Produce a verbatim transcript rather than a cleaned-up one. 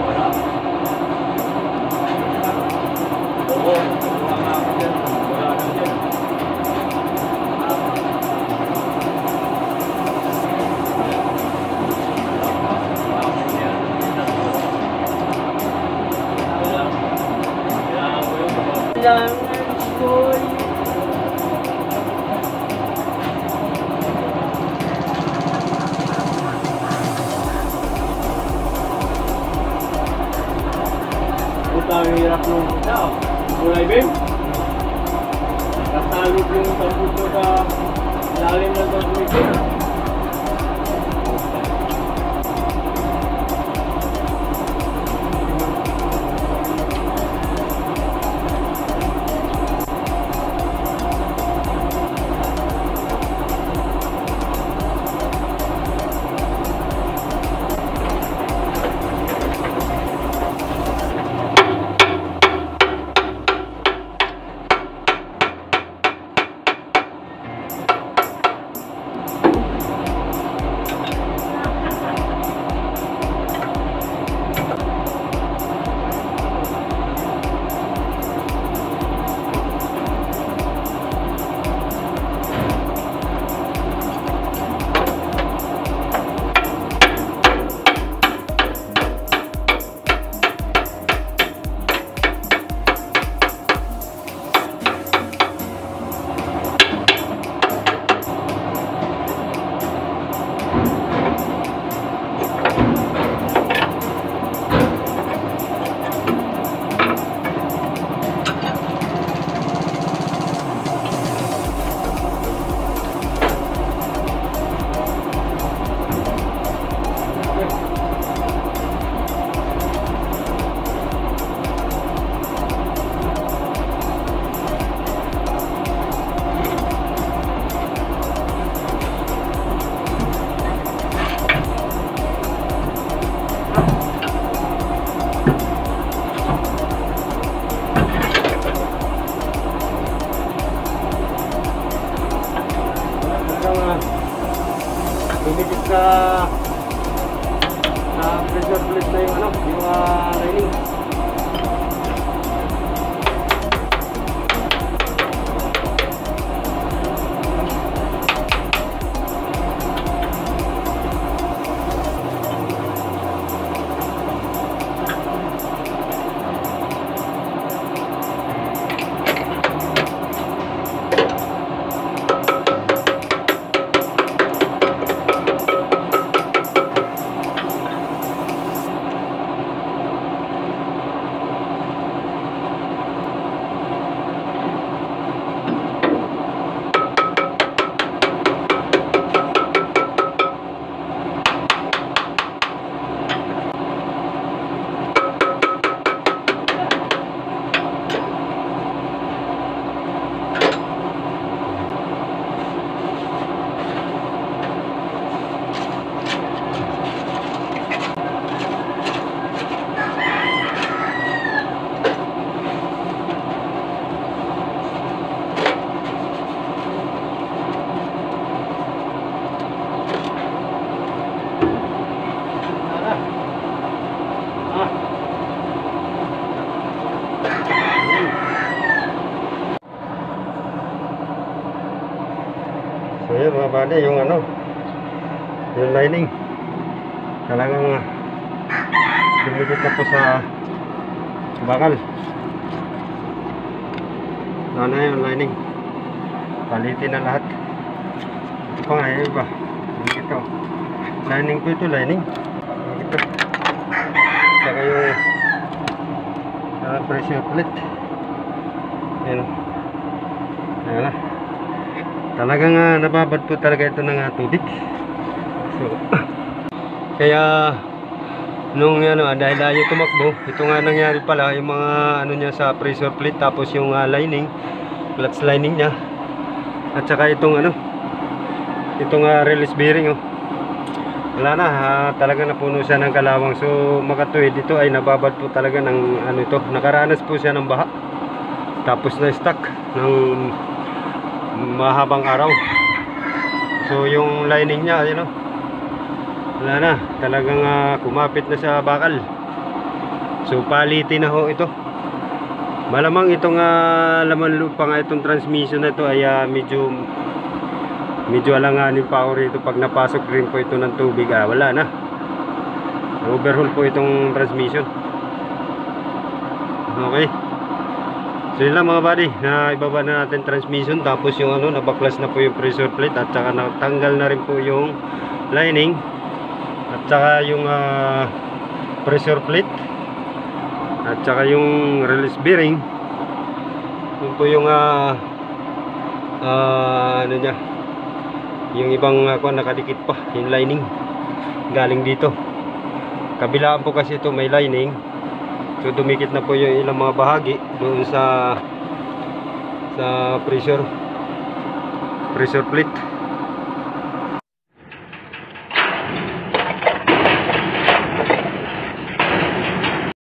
Oo, wala nga ako dyan. Wala na dyan. Lang school. Ang hirap nung tao. Kulay bim. Katalog yung tambut ko sa lalim ng transmission. Dumikit sa sa pressure plate na yung ano, yung uh, lining. So yun mga bali, yung ano, yung lining talagang dumikit na po sa bakal. Ano na yung lining, palitin na lahat. Ito pa nga yung iba, ito lining po, ito lining ito, saka yung uh, pressure plate. Yan, yan na. Talagang uh, nababad po talaga ito ng uh, tubig. So kaya nung ano, dahil ayaw tumakbo, ito nga nangyari pala, yung mga ano niya sa pressure plate, tapos yung uh, lining, clutch lining niya, at saka itong ano, itong uh, release bearing, oh, wala na, uh, talaga napuno siya ng kalawang. So makatuwid, ito ay nababad po talaga ng ano, ito nakaranas po siya ng baha, tapos na stuck ng mahabang araw. So yung lining niya, you know, wala na, talagang uh, kumapit na sa bakal. So palitin na ho ito. Malamang itong uh, laman loob pa nga itong transmission na ito ay uh, medyo medyo alanganin pa ako rito pag napasok rin po ito ng tubig. Ah, wala na. Overhaul po itong transmission. Okay. So yun lang mga buddy, na ibaba na natin transmission, tapos yung ano, nabaklas na po yung pressure plate at saka natanggal na rin po yung lining at saka yung uh, pressure plate at saka yung release bearing. Yun po yung uh, uh, ano niya, yung ibang uh, nakadikit pa, yung lining galing dito. Kabilaan po kasi ito may lining. So dumikit na po yung ilang mga bahagi doon sa sa pressure pressure plate.